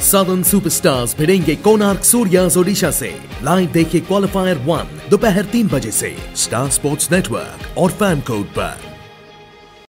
Southern superstars भिड़ेंगे कोनार्क सूर्यास ओडिशा से। Live देखिए क्वालिफायर 1 दोपहर 3 बजे से स्टार स्पोर्ट्स नेटवर्क और फैन कोड पर।